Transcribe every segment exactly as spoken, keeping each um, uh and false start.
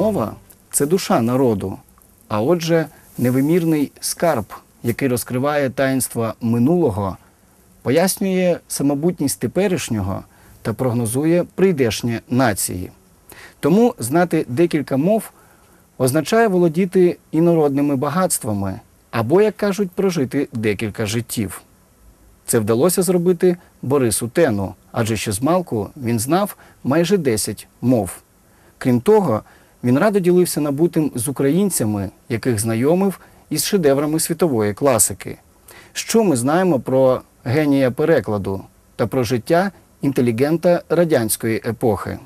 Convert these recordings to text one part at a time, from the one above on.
Мова – це душа народу, а отже, невимірний скарб, який розкриває таїнства минулого, пояснює самобутність теперішнього та прогнозує прийдешнє нації. Тому знати декілька мов означає володіти інородними багатствами або, як кажуть, прожити декілька життів. Це вдалося зробити Борису Тену, адже ще змалку він знав майже десять мов. Крім того, він радо ділився набутим з українцями, яких знайомив із шедеврами світової класики. Що ми знаємо про генія перекладу та про життя інтелігента радянської епохи?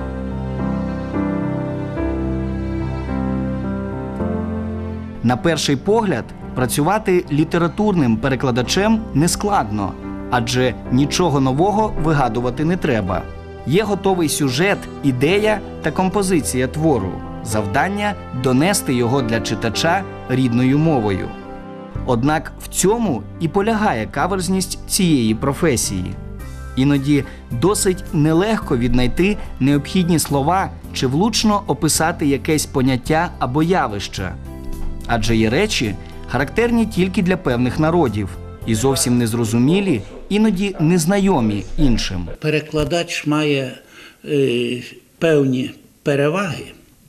На перший погляд, працювати літературним перекладачем нескладно, адже нічого нового вигадувати не треба. Є готовий сюжет, ідея та композиція твору. Завдання – донести його для читача рідною мовою. Однак в цьому і полягає каверзність цієї професії. Іноді досить нелегко віднайти необхідні слова чи влучно описати якесь поняття або явище. Адже є речі, характерні тільки для певних народів і зовсім незрозумілі, іноді незнайомі іншим. Перекладач має е, певні переваги.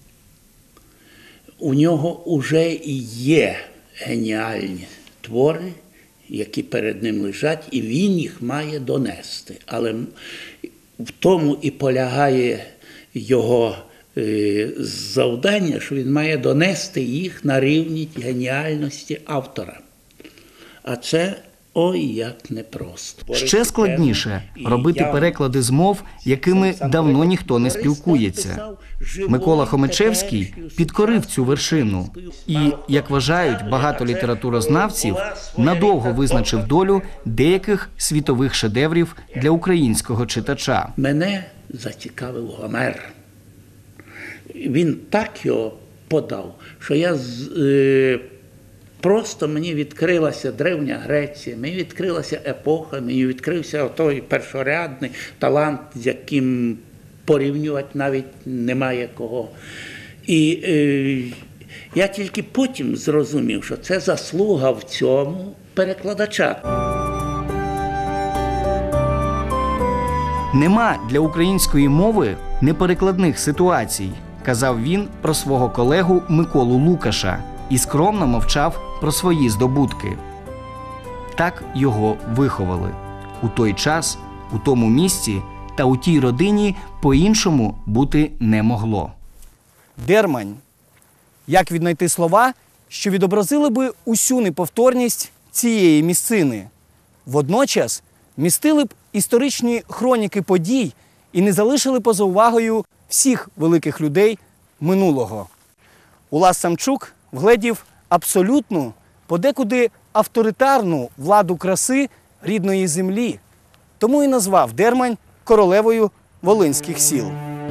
У нього вже і є геніальні твори, які перед ним лежать, і він їх має донести. Але в тому і полягає його е, завдання, що він має донести їх на рівні геніальності автора. А це ой, як непросто. Ще складніше – робити переклади з мов, якими давно ніхто не спілкується. Микола Хомичевський підкорив цю вершину і, як вважають багато літературознавців, надовго визначив долю деяких світових шедеврів для українського читача. Мене зацікавив Гомер. Він так його подав, що я е, просто мені відкрилася Древня Греція, мені відкрилася епоха, мені відкрився той першорядний талант, з яким порівнювати навіть немає кого. І е, я тільки потім зрозумів, що це заслуга в цьому перекладача. Нема для української мови неперекладних ситуацій, казав він про свого колегу Миколу Лукаша і скромно мовчав про свої здобутки. Так його виховали. У той час, у тому місці та у тій родині по-іншому бути не могло. Дермань. Як віднайти слова, що відобразили би усю неповторність цієї місцини? Водночас містили б історичні хроніки подій і не залишили поза увагою всіх великих людей минулого. Улас Самчук вгледів абсолютну, подекуди авторитарну владу краси рідної землі. Тому і назвав Дермань королевою волинських сіл.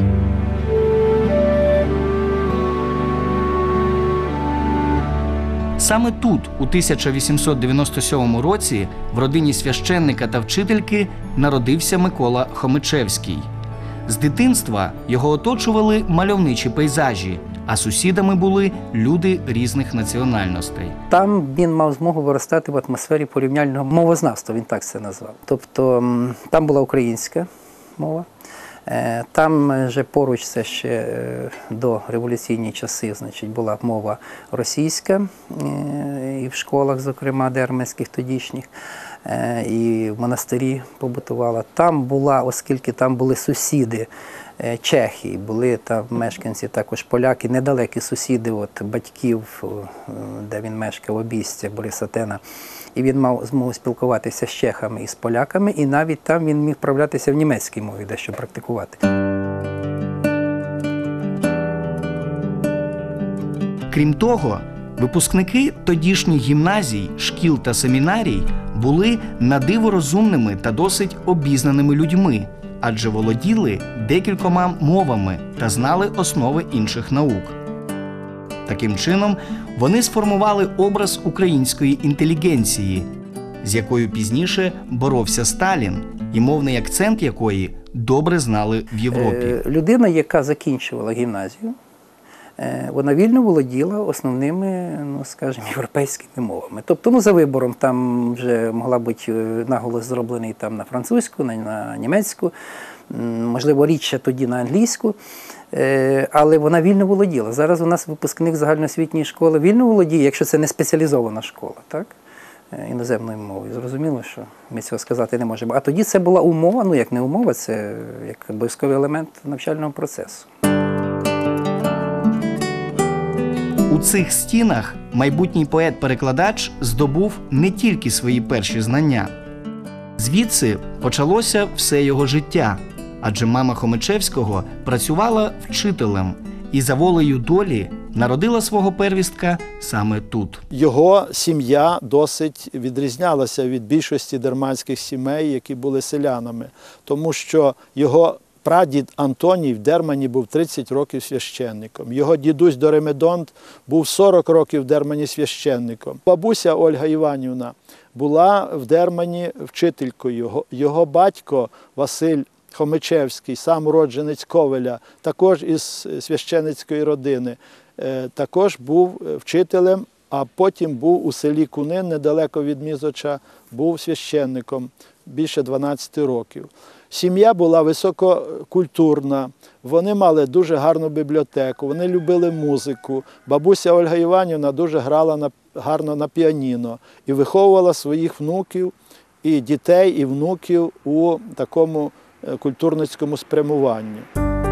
Саме тут, у тисяча вісімсот дев'яносто сьомому році, в родині священника та вчительки народився Микола Хомичевський. З дитинства його оточували мальовничі пейзажі, а сусідами були люди різних національностей. Там він мав змогу виростати в атмосфері порівняльного мовознавства, він так це назвав. Тобто там була українська мова, там вже поруч, це ще до революційні часи, значить, була мова російська, і в школах, зокрема, дерманських тодішніх, і в монастирі побутувала. Там була, оскільки там були сусіди, чехи, були там мешканці, також поляки, недалекі сусіди от батьків, де він мешкав, Обістя, Бориса Тена. І він мав змогу спілкуватися з чехами і з поляками, і навіть там він міг вправлятися в німецькій мові, дещо практикувати. Крім того, випускники тодішніх гімназій, шкіл та семінарій були надиво розумними та досить обізнаними людьми, адже володіли декількома мовами та знали основи інших наук. Таким чином, вони сформували образ української інтелігенції, з якою пізніше боровся Сталін, і мовний акцент якої добре знали в Європі. Людина, яка закінчувала гімназію, вона вільно володіла основними, ну, скажімо, європейськими мовами. Тобто, ну, за вибором там вже могла бути наголос зроблений там на французьку, на, на німецьку, можливо, рідше тоді на англійську, але вона вільно володіла. Зараз у нас випускник загальноосвітньої школи вільно володіє, якщо це не спеціалізована школа, так? Іноземною мовою. Зрозуміло, що ми цього сказати не можемо. А тоді це була умова, ну як не умова, це як обов'язковий елемент навчального процесу. У цих стінах майбутній поет-перекладач здобув не тільки свої перші знання. Звідси почалося все його життя, адже мама Хомичевського працювала вчителем і за волею долі народила свого первістка саме тут. Його сім'я досить відрізнялася від більшості дерманських сімей, які були селянами, тому що його прадід Антоній в Дермані був тридцять років священником. Його дідусь Доремедонт був сорок років в Дермані священником. Бабуся Ольга Іванівна була в Дермані вчителькою. Його, його батько Василь Хомичевський, сам уродженець Ковеля, також із священицької родини, також був вчителем, а потім був у селі Кунин, недалеко від Мізоча, був священником більше дванадцяти років. Сім'я була висококультурна, вони мали дуже гарну бібліотеку, вони любили музику. Бабуся Ольга Іванівна дуже грала на, гарно на піаніно і виховувала своїх внуків, і дітей, і внуків у такому культурницькому спрямуванні.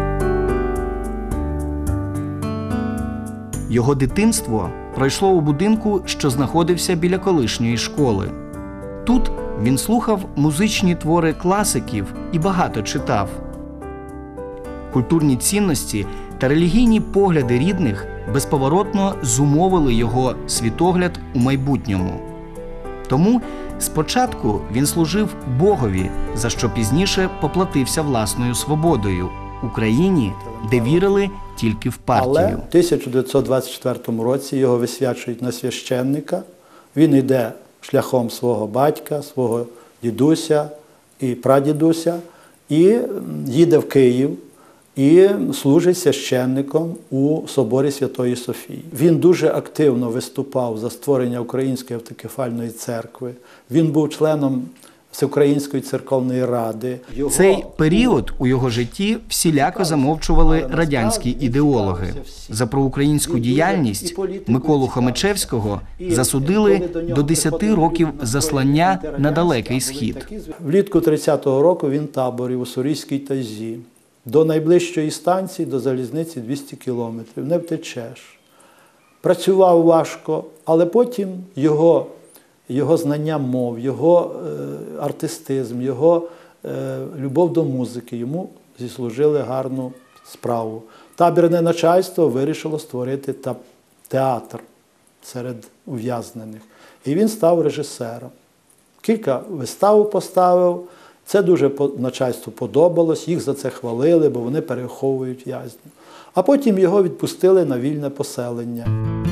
Його дитинство пройшло у будинку, що знаходився біля колишньої школи. Тут він слухав музичні твори класиків і багато читав. Культурні цінності та релігійні погляди рідних безповоротно зумовили його світогляд у майбутньому. Тому спочатку він служив Богові, за що пізніше поплатився власною свободою – Україні, де вірили тільки в партію. Але в тисяча дев'ятсот двадцять четвертому році його висвячують на священника. Він йде шляхом свого батька, свого дідуся і прадідуся, і їде в Київ і служить священником у соборі Святої Софії. Він дуже активно виступав за створення Української автокефальної церкви. Він був членом Всеукраїнської церковної ради. Його... Цей період у його житті всіляко замовчували радянські ідеологи. За проукраїнську діяльність Миколу Хомичевського засудили до десяти років заслання на Далекий Схід. Влітку тридцятого року він таборів у Сурійській тайзі. До найближчої станції, до залізниці двісті кілометрів. Не втечеш. Працював важко, але потім його Його знання мов, його е, артистизм, його е, любов до музики йому зіслужили гарну справу. Табірне начальство вирішило створити та театр серед ув'язнених. І він став режисером. Кілька вистав поставив. Це дуже начальству подобалось, їх за це хвалили, бо вони переховують в'язнів. А потім його відпустили на вільне поселення.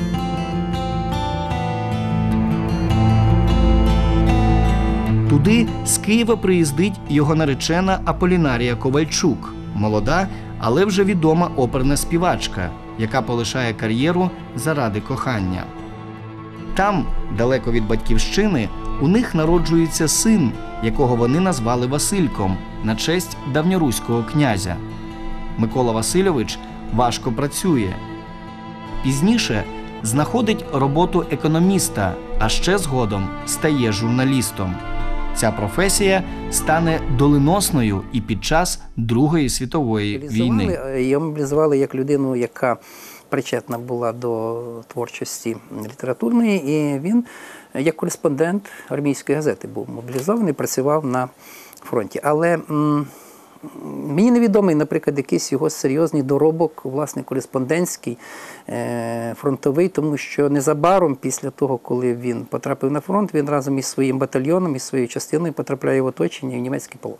Туди з Києва приїздить його наречена Аполінарія Ковальчук, молода, але вже відома оперна співачка, яка полишає кар'єру заради кохання. Там, далеко від батьківщини, у них народжується син, якого вони назвали Васильком на честь давньоруського князя. Микола Васильович важко працює. Пізніше знаходить роботу економіста, а ще згодом стає журналістом. Ця професія стане доленосною і під час Другої світової війни. Його мобілізували як людину, яка причетна була до творчості літературної, і він як кореспондент армійської газети був мобілізований, працював на фронті. Але м, мені невідомий, наприклад, якийсь його серйозний доробок, власне, кореспондентський, е, фронтовий, тому що незабаром після того, коли він потрапив на фронт, він разом із своїм батальйоном, із своєю частиною потрапляє в оточення і в німецький полон.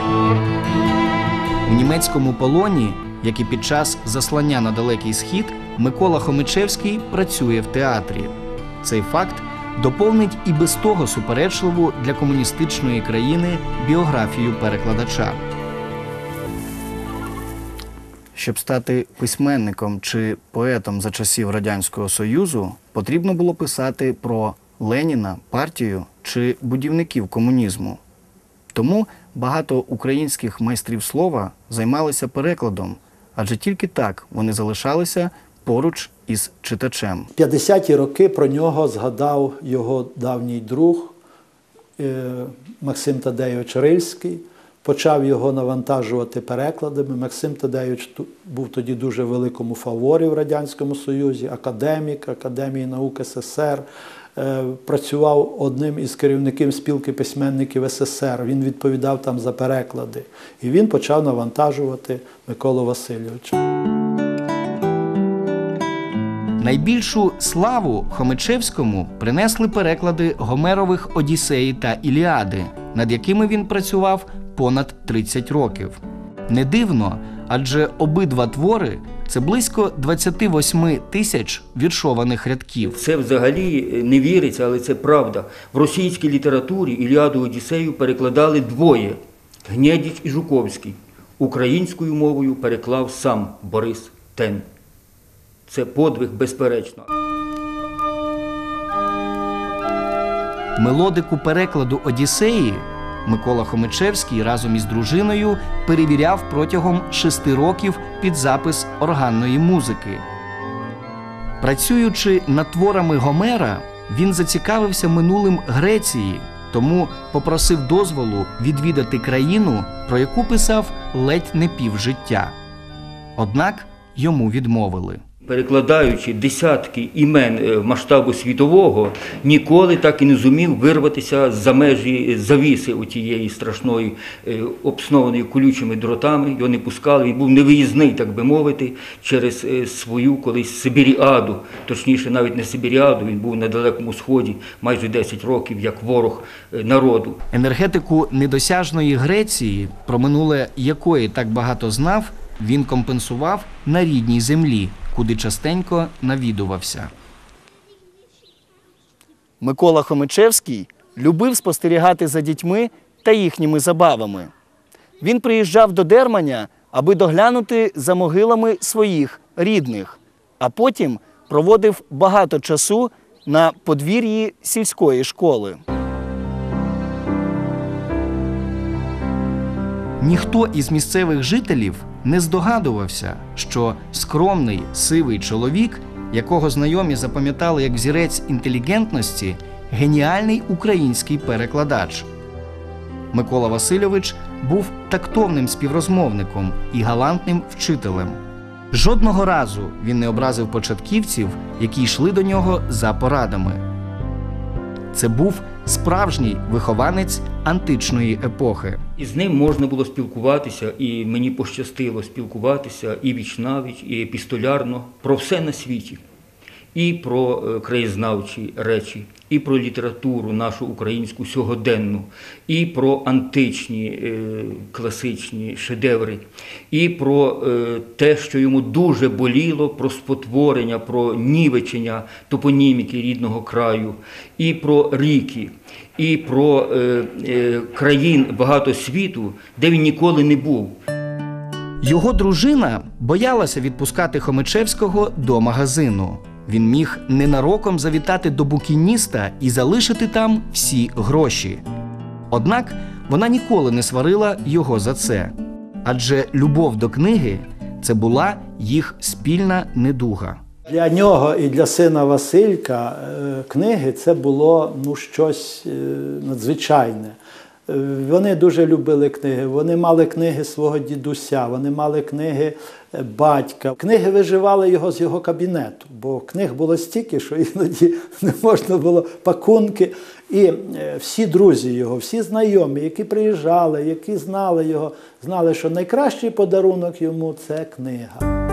У німецькому полоні, як і під час заслання на Далекий Схід, Микола Хомичевський працює в театрі. Цей факт доповнить і без того суперечливу для комуністичної країни біографію перекладача. Щоб стати письменником чи поетом за часів Радянського Союзу, потрібно було писати про Леніна, партію чи будівників комунізму. Тому багато українських майстрів слова займалися перекладом, адже тільки так вони залишалися поруч із читачем. В п'ятдесяті роки про нього згадав його давній друг е, Максим Тадейович Рильський. Почав його навантажувати перекладами. Максим Тадейович був тоді дуже великому фаворі в Радянському Союзі, академік Академії наук ес ес ер, е, працював одним із керівників спілки письменників ес ес ер, він відповідав там за переклади. І він почав навантажувати Миколу Васильовича. Найбільшу славу Хомичевському принесли переклади Гомерових «Одіссеї» та «Іліади», над якими він працював понад тридцять років. Не дивно, адже обидва твори – це близько двадцять вісім тисяч віршованих рядків. Це взагалі не віриться, але це правда. В російській літературі «Іліаду» «Одіссею» перекладали двоє – Гнєдіч і Жуковський. Українською мовою переклав сам Борис Тен. Це подвиг, безперечно. Мелодику перекладу «Одіссеї» Микола Хомичевський разом із дружиною перевіряв протягом шести років під запис органної музики. Працюючи над творами Гомера, він зацікавився минулим Греції, тому попросив дозволу відвідати країну, про яку писав ледь не півжиття. Однак йому відмовили. Перекладаючи десятки імен масштабу світового, ніколи так і не зумів вирватися за межі завіси отієї страшної, обснованої колючими дротами. Його не пускали, він був невиїзний, так би мовити, через свою колись Сибіріаду. Точніше, навіть не Сибіріаду, він був на Далекому Сході майже десять років, як ворог народу. Енергетику недосяжної Греції, про минуле якої так багато знав, він компенсував на рідній землі, куди частенько навідувався. Микола Хомичевський любив спостерігати за дітьми та їхніми забавами. Він приїжджав до Дерманя, аби доглянути за могилами своїх рідних, а потім проводив багато часу на подвір'ї сільської школи. Ніхто із місцевих жителів не здогадувався, що скромний, сивий чоловік, якого знайомі запам'ятали як взірець інтелігентності, геніальний український перекладач. Микола Васильович був тактовним співрозмовником і галантним вчителем. Жодного разу він не образив початківців, які йшли до нього за порадами. Це був справжній вихованець античної епохи. І з ним можна було спілкуватися, і мені пощастило спілкуватися і віч-навіч, і епістолярно про все на світі. І про краєзнавчі речі, і про літературу нашу українську сьогоденну, і про античні е, класичні шедеври, і про е, те, що йому дуже боліло, про спотворення, про нівечення топоніміки рідного краю, і про ріки, і про е, е, країн багато світу, де він ніколи не був. Його дружина боялася відпускати Хомичевського до магазину. Він міг ненароком завітати до букініста і залишити там всі гроші. Однак вона ніколи не сварила його за це. Адже любов до книги – це була їх спільна недуга. Для нього і для сина Василька книги – це було ну, щось надзвичайне. Вони дуже любили книги, вони мали книги свого дідуся, вони мали книги батька. Книги виживали його з його кабінету, бо книг було стільки, що іноді не можна було пакунки. І всі друзі його, всі знайомі, які приїжджали, які знали його, знали, що найкращий подарунок йому – це книга.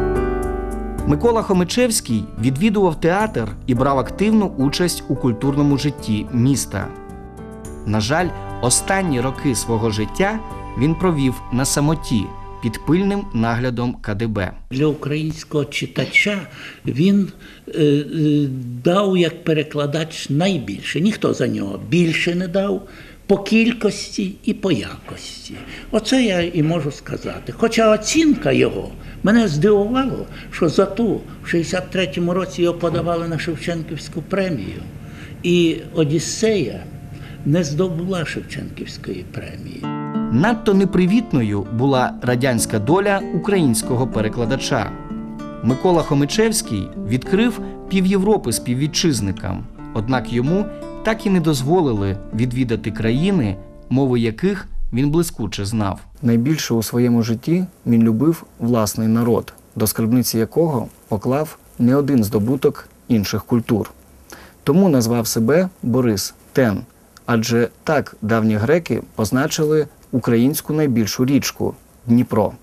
Микола Хомичевський відвідував театр і брав активну участь у культурному житті міста. На жаль, останні роки свого життя він провів на самоті під пильним наглядом ка де бе. Для українського читача він е, е, дав як перекладач найбільше. Ніхто за нього більше не дав. по кількості і по якості. Оце я і можу сказати. Хоча оцінка його мене здивувало, що за ту в шістдесят третьому році його подавали на Шевченківську премію. І «Одіссея» не здобула Шевченківської премії. Надто непривітною була радянська доля українського перекладача. Микола Хомичевський відкрив півєвропи співвітчизникам, однак йому так і не дозволили відвідати країни, мови яких він блискуче знав. Найбільше у своєму житті він любив власний народ, до скарбниці якого поклав не один здобуток інших культур. Тому назвав себе Борис Тен, адже так давні греки позначили українську найбільшу річку – Дніпро.